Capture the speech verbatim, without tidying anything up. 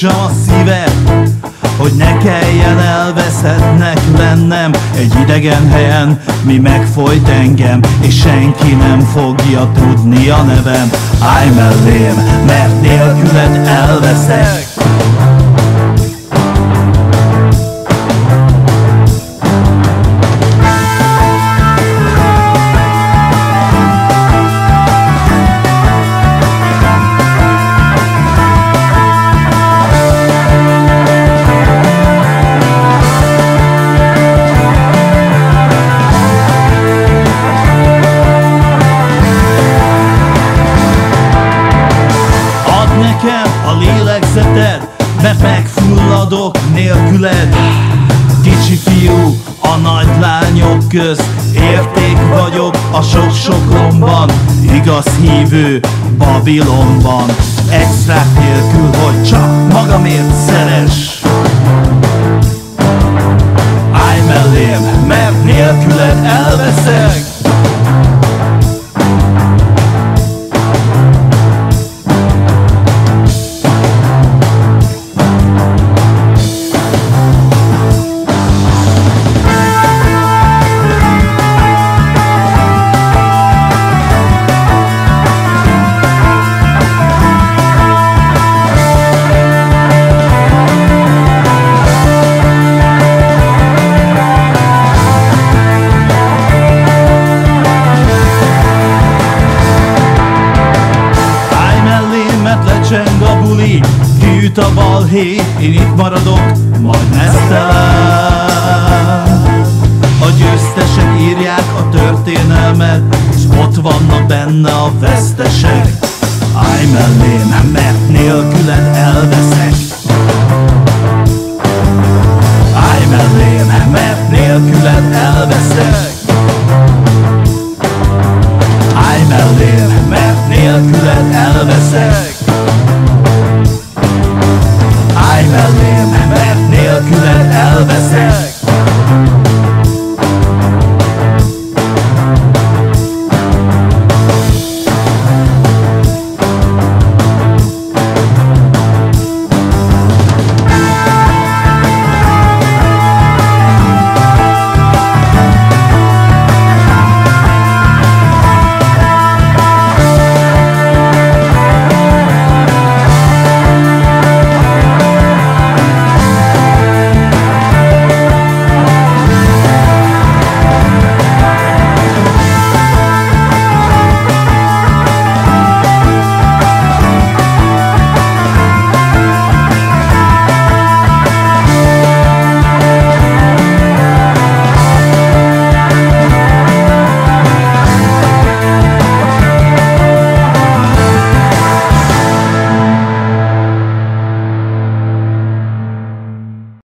nyugtsam a szívet, hogy ne kelljen elveszettnek lennem egy idegen helyen, mi megfojt engem, és senki nem fogja tudni a nevem. Állj mellém, mert nélküled elveszek. A lélegzeted, mert megfulladok nélküled. Kicsi fiú a nagy lányok közt, érték vagyok a sok-sok lomban, igaz hívő Babilonban. Extrák nélkül, hogy csak magamért szeres. Állj mellém, mert nélküled elveszek. Lecseng a buli, kiüt a balhé, én itt maradok, majd nesztelen. A győztesek írják a történelmet, s ott vannak benne a vesztesek. Állj mellém, mert nélküled elveszek. Állj mellém, mert nélküled elveszek.